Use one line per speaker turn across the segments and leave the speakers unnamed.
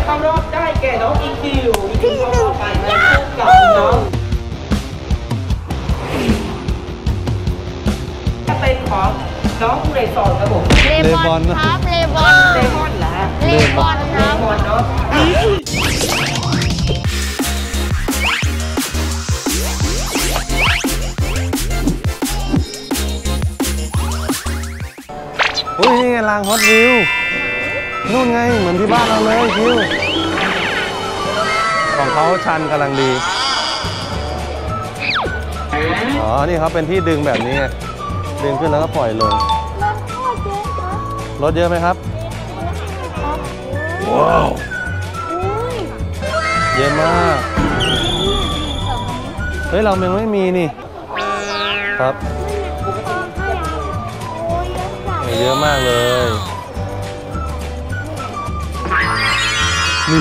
เข้ารอบได้แก่น้องอีคิวเข้ารอบไปนะคู่กับน้องจะเป็นของน้องเรซอนครับผม
เลบอนครับเลบอน
เลมอนเหรอ
เลบอนครับ
เลมอนเนาะ
อุ้ยนี่ไงรางฮอตวิวนู่นไงเหมือนที่บ้านเราเลยคิวของเขาชันกำลังดีอ๋อนี่เขาเป็นที่ดึงแบบนี้ไงดึงขึ้นแล้วก็ปล่อยลงรถเยอะไหมครับว้าวเยอะมากเฮ้ยเรายังไม่มีนี่ครับเยอะมากเลยนี่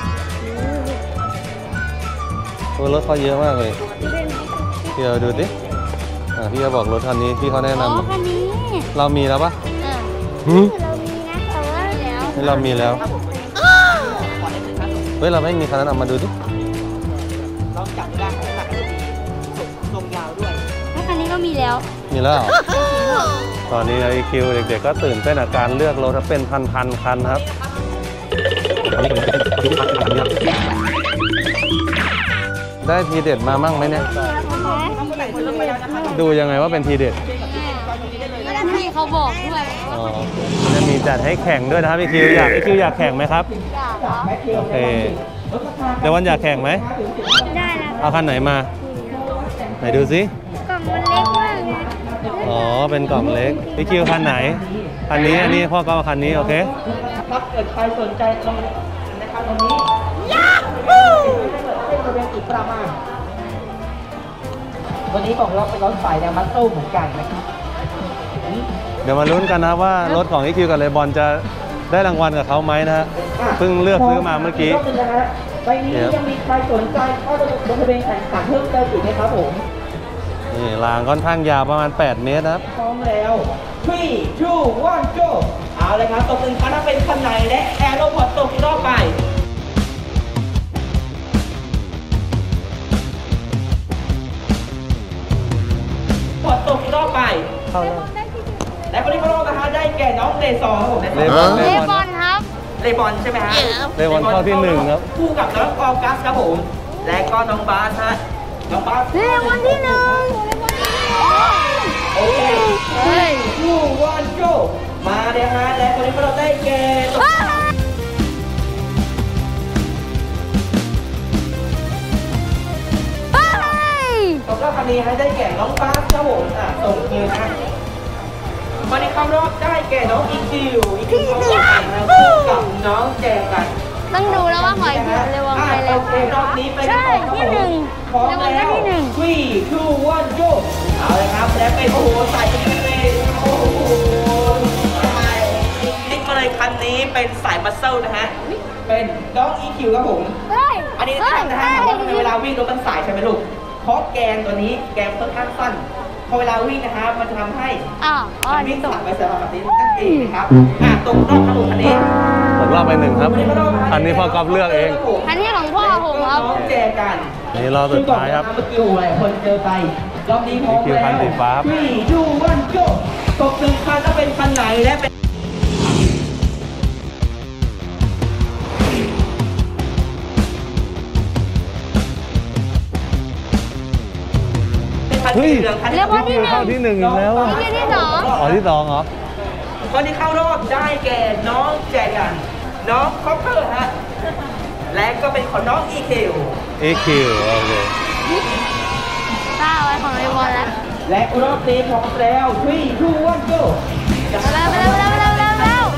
รถเขาเยอะมากเลยพี่เราดูดิพี่เขาบอกรถคันนี้พี่เขาแนะนำเรามีแล้วปะเรามีแล้วเฮ้ยเราไม่มีคันนั้นเอามาดูดิ
ลองจับได้ข้างหลังทรงยาวด้วย
คันนี้ก็มีแล้ว
ตอนนี้ไอคิวเด็กๆก็ตื่นเต้นกับการเลือกรถเป็นพันๆคันครับได้ทีเด็ดมามั่งไหมเนี่ยดูยังไงว่าเป็นทีเด็ด
พี่เขาบอกด้วย
จะมีจัดให้แข่งด้วยนะครับพี่คิวอยากแข่งไหมครับโอเคเดี๋ยววันอยากแข่งไหม
ได้แล้ว
เอาคันไหนมาไหนดูสิ
กล่องมันเล็กมาก
อ๋อเป็นกล่องเล็กพี่คิวคันไหนคันนี้อันนี้พ่อก็เอาคันนี้โอเค
ครับเกิดใครสนใจตรงนะครับตรงนี้ยาฮูเป็นบริเวณอีกประมาณวันนี้ของเราเป็นรถไฟแนวมัสโต้เหมือนกันนะครับ
เดี๋ยวมาลุ้นกันนะว่ารถของอีคิวกับเลบอนจะได้รางวัลกับเขาไหมนะฮะเพิ่งเลือกซื้อมาเมื่อกี้
ใบนี้ยังมีใครสนใจเข้าลงทะเบียนแข่งขันเพิ่มเติมอีกไหมครับผม
นี่รางค่อนข้างยาวประมาณ8 เมตรครับ
พร้อมแล้ว3 2 1 go เอาเลยครับตกหนึ่งคันถ้าเป็นคันไหนและแอโรพอร์ตตกรอบไปพอร์ตตกรอบไป
เข้าแล้ว
และคนที่เข้ารอบนะคะได้แก่น้องเลซอนครับผม
เลบอนครับ
เลบอนใช่ไหมฮะ
เลบอนเข้าที่1ครับ
คู่กับน้องออกัสครับผมและก็น้องบาสฮะน้องบาส
เลบอนที่1
โอเค2 1 go มาเลยฮะและคนที่เข้ารอบได้แก่ตกรอบคันนี้ให้ได้แก่น้องบาสครับผมส่งคืนนะวันนี้เข้ารอบได้แก่น้องอีคิวเข้ารอบกันนะคู่กับน้องแจกัน
ต้องดูแล้วว่าหอยคิวเลวงไปเลย
รอบนี้เป็น
ใช่ที่1เลวงได้ที่1
3 2 1 go เอาเลยครับและเป็นโอ้โหใส่กันเลยโอ้โหนี่ก็เลยคันนี้เป็นสายมัสเซิลนะฮะเป็นน้องอีคิวครับผมอันนี้ท่านนะฮะในเวลาวิ่งรถมันสายใช่ไหมลูกเพราะแกนตัวนี้แกนค่อนข้างสั้นพอเวลาวิ่งนะครับมันจะทำให้วิ่งสั่งไปเสียแบบนี้นั่นเองนะครับตรงรอบครับผมคันนี้
ตกรอบไป1ครับอันนี้พ่อก๊อฟเลือกเอง
อันนี้ของพ่อผมครับ
แจกัน
นี่รอบสุดท้ายครับ
เมื่อกี้หลายคนเจอไปรอบนี้พร้อมแล้ว
คันสีฟ้า
3 2 1 go ตก1คันจะเป็นคันไหนและเป็น
เฮ้ยเรียกว่าที่เข้าที่1อีกแล้ว
ที่2
ที่2เหรอ
คนที่เข้ารอบได้แก่น้องแจกันน้องคอปเปอร์ฮะและก็เป็นของน้องอีคิว
โอเค
ได้ไว้ของเลบอนแล้ว
และรอบนี้พร้อมแล้ว3 2 1 go
แล้ว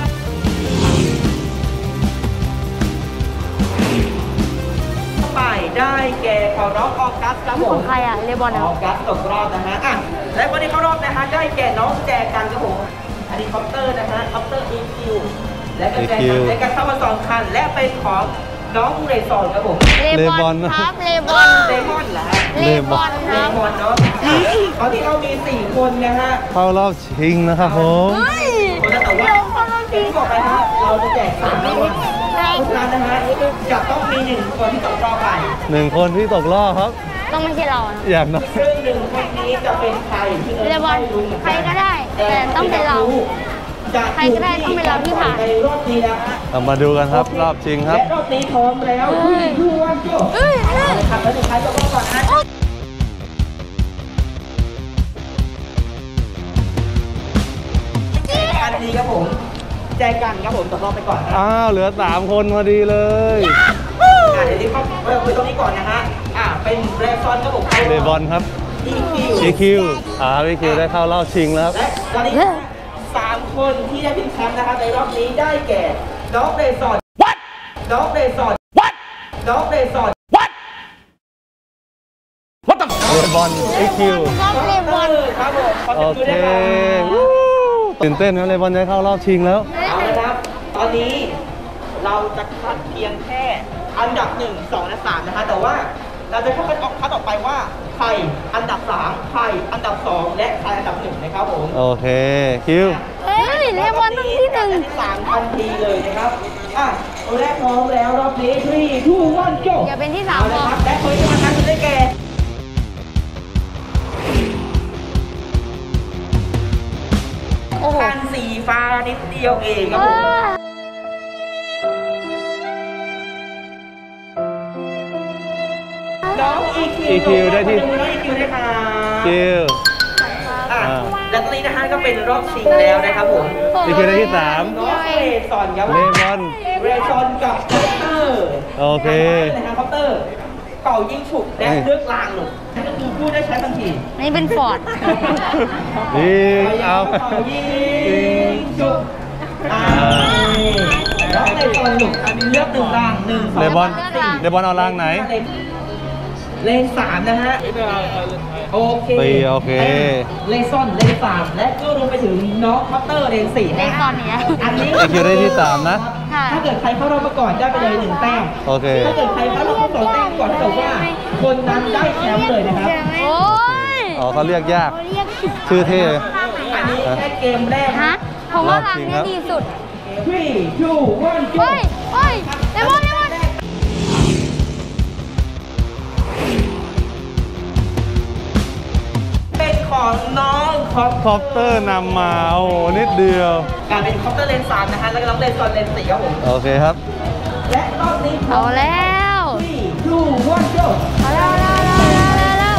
ไปได้แก่ของน้องออกัสครับผม
ใครอะเลบอน
ออกัสตกรอบนะฮะและคนที่เข้ารอบนะฮะได้แก่น้องแจกันครับผมอันนี้คอปเตอร์นะฮะคอปเตอร์ EQ และก็แจกันเข้ามา2คันและเป็นของน้องเรซอนครับผม
เลบอนครับเลบอน
เหรอ
เลบอนครับ
เลบอนเนาะตอนที่เรามี4คนนะฮะ
เข้ารอบชิงนะครับผม
แต่ว่าที่บอกไปฮะเราจะแจก3รางวัลเพราะฉะนั้นนะฮะจะต้องมี1 คนที่ตกรอบไป
1 คนที่ตกรอบครับ
ต้องไม่ใช่เรานะ
อย่างน้อย
ซึ่ง1 คนนี้จะเป็นใครที่
เลบอนใครก็ได้ แต่ต้องเป็นเรา
จะ
ใครก็ได้ต้องเป็นเราที่ผ่าน
ในรอบนี้นะฮะ
เรามาดูกันครับรอบชิงครับ
และรอบนี้พร้อมแล้วดูวันโจ้
เฮ้ย
ครับแล้วสุดท้ายก็ต้องก่อนนะอันนี้ครับผมแจกันครับผมตกรอบไปก่อนครับ
อ้าวเหลือ3 คนพอดีเลย
เดี๋ยวนี้เขาคุยตรงนี้ก่อนนะฮะเป็นเรซอนครับผม
เลบอนครับ EQ EQ ได้เข้ารอบชิงแล้วครับ
และตอนนี้3 คนที่ได้เป็นแชมป์นะครับในรอบนี้ได้แก่น้องเรซอนน้องเรซอนน้องเรซอน
เลบอน EQ
ต้องเลบอน
ครับผมขอ
โอ
เสียง
เค
มือด้วยครับ
ตื่นเต้นนะเลบอนได้เข้ารอบชิงแล้ว
เอาละครับ ตอนนี้เราจะคัดเพียงแค่อันดับ 1 2 และ 3 นะคะแต่ว่าเราจะคัดออกไปว่าใครอันดับ 3 ใครอันดับ 2 และใครอันดับ 1 นะครับผม
โอเคคิว
เฮ้ยเลบอนต้องที่หนึ่ง
ที่3ทันทีเลยนะครับตัวแรกพร้อมแล้วรอบนี้3 2 1 go
อย่าเป็นที่สา
เอา
ม
ละ
พอ
ครับและคนที่มาทำได้แก่
โอ้โห
อันสีฟ้านิดเดียวเองครับผมน้อง EQ
ได้ที่
น้อง EQ ได้ค่ะ
คิว
และตอนนี้นะฮะก็เป็นรอบชิงแล้วนะครับผม
EQ ได้ที่
น้องเรซอนครับ
3 เลบอน
เรซอนกับคอปเตอร์
โอเค
นะครับคอปเตอร์เป่ายิงฉุกและเลือกลางหนุกนั่นก็คือผู้ได้ใช้ทันที
นี่เป็นฟอร์ด
ยิงเอา
เป่ายิงฉุกน้องเรซอนหนุกเลือก1 ลาง1 2
เลบอน
3
เลบอนเอาล่างไหน
เลน3นะฮะโอเค
โอเค
เลนซ่อนเลน3และก็รวมไปถึงน้องคอปเตอร์เลน4
เลนตอนเนี้ย
อันนี้
EQ ได้ที่3นะ
ค่ะ
ถ้าเกิดใครเข้ารอบมาก่อนได้ไปเลย1 แต้ม
โอเค
ถ้าเกิดใครเข้ารอบมา2 แต้มก่อนถ้าเกิดว่าคนนั้นได้แชมป์เลยนะครับ
โอ้ย
อ๋อเขาเรียกยาก ชื่อเท่
อันนี้แค่เกมแรก
ฮะผมว่ารังเนี้ยดีสุด
3 2 1
เฮ้ยเฮ้ยเลบอนเลบอน
เป็นของน้องคอป
คอปเตอร์นำมาโอ้โหนิดเดียว
การเป็นคอปเตอร์เลน3นะฮะแล้วก็น้องเลนซอนเลน4ครับผม
โอเคครับ
และรอบนี้
เอาแล้ว
3 2 1 go
เอาแล้วเอาแล้วเอาแล้วเอาแล้ว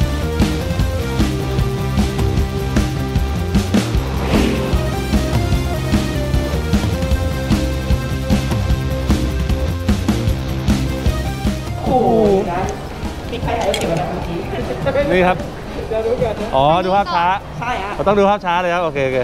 โอ้โหนะมีใครถ่ายรูปเก็บไว้นะเมื่อกี้
นี่ครับ
เดี๋ยวดูก่อนนะ
อ๋อ ดูภาพช้า
ใช่ฮะ
เราต้องดูภาพช้าเลยครับ โอเคโอเค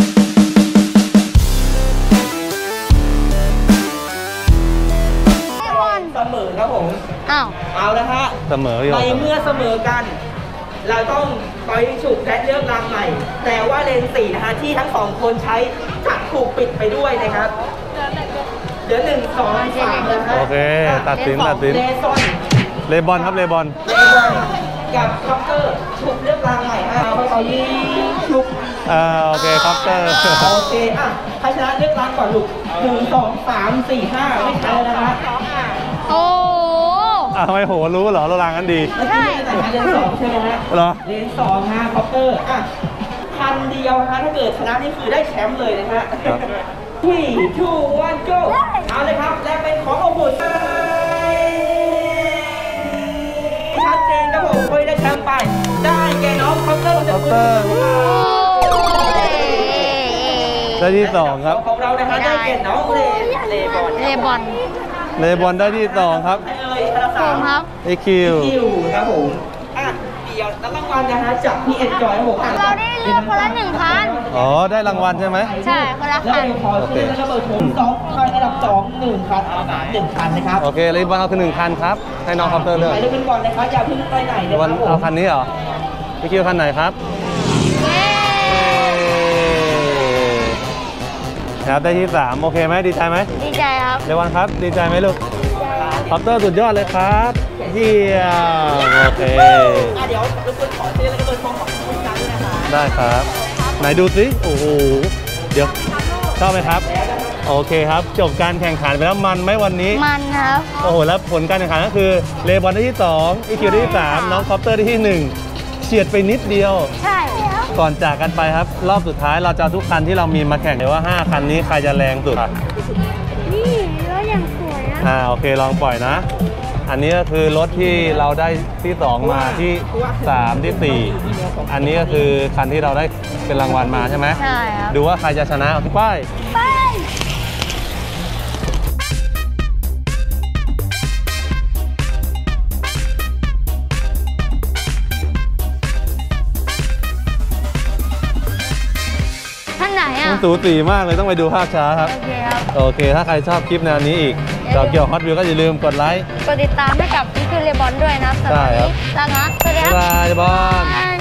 เลบอน
เสมอครับผม
อ้าว
เอาละฮะ
เสมออยู่
ในเมื่อเสมอกัน เราต้องไปฉุกและเลือกรางใหม่ แต่ว่าเลน4นะฮะที่ทั้ง2 คนใช้จะถูกปิดไปด้วยนะครับเดี๋ยว1 2 3นะฮะ
โอเค ตัดสินตัดสิน
เลซอน
เลบอนครับเลบอน
เลบอนกับคอปเตอร์ฉุกเลือกรางใหม่ฮะเอาไปต่อยิงฉุก
โอเคคอปเตอร์
โอเคใครชนะเลือกรางก่อนลูก1 2 3 4 5ไม่ใช่แล้วนะฮะ
โอ้โห
ทำไมโหรู้เหรอเราลางกันดี
เมื่อกี้เลนไหนฮะเลน2ใช่ไหมฮะ
เหรอ
เลน2ฮะคอปเตอร์พันเดียวฮะถ้าเกิดชนะนี่คือได้แชมป์เลยนะฮะ
ครับ
3 2 1 go เอาเลยครับและเป็นของโอ้โหชัดเจนครับผมคนได้แชมป์ไป ได้แก่น้องคอปเตอร์
คอปเตอร์ ได้ที่ 2 ครับ
ของเรานะฮะได้แก่น้องเลบอน
เลบอน
เลบอนได้ที่ 2 ครับ
เอ้ยอันดับ
ผ
สาม
มครับ
EQ
คิวครับผมเดี๋ยวรับรางวัลนะฮะจากพี่เอ็นจอยครับผม
เราได้เลือกคนละ1 คัน
อ๋อ ได้รางวัลใช่ไหม
ใช่คนละ
แล้ว
คัน
เดี๋ยวขอชื่อและเบอร์โทร2คันอันดับ2 1คันอันดับ3 1คันนะครับ
โอเคเลบอนเอาคือ1 คันครับ ให้น้องคอปเตอร์เลือก
ไปเลือกกันก่อนนะครับอย่าเพิ่งไปไหน
เล
นะ
บ
ค
อ
รั
น
บผม
เอาคันนี้เหรอ EQ คันไหนครับ ครับได้ที่ 3 โอเคไหมดีใจไหม
ดีใจครับ
เลวันครับ ดีใจไหมลูกคอปเตอร์สุดยอดเลยครับเยี่ยมโอเค
เดี๋ยวรบกวนขอชื่อและเบอร์โทรของคุณกันด้วยนะคะ
ได้ครับ ไหนดูสิโอ้โห เดี๋ยวชอบไหมครับโอเคครับจบการแข่งขันไปแล้วมันไหมวันนี้
มันครับ
โอ้โหแล้วผลการแข่งขันก็คือเลบอนได้ที่2 EQ ได้ที่3น้องคอปเตอร์ได้ที่1เฉียดไปนิดเดียว
ใช่
ก่อนจากกันไปครับ รอบสุดท้ายเราจะเอาทุกคันที่เรามีมาแข่งเลยว่า5คันนี้ใครจะแรงสุด
นี่รถอย่างสวยนะ
โอเคลองปล่อยนะ อันนี้ก็คือรถที่เราได้ที่2มาที่3ที่4อันนี้ก็คือคันที่เราได้เป็นรางวัลมาใช่ไหม
ใช่ครับ
ดูว่าใครจะชนะเอาที่ป้าย
ไปท่านไหนอ่ะ
มันสูสีมากเลยต้องไปดูภาพช้าครับ
โอเคครับ
โอเค ถ้าใครชอบคลิปแนวนี้อีกเราเกี่ยวฮอตวิวก็อย่าลืมกดไลค์
กดติดตามให้กับพี่คือเลบอนด้วยนะสำหรับ
ใช่
วัน
ครับ
นี้ลานะสวัสดีครับ
บ๊ายบายบอล
บาย